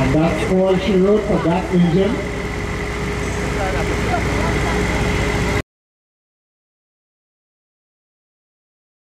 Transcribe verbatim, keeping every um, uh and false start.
And that's all she wrote for that region.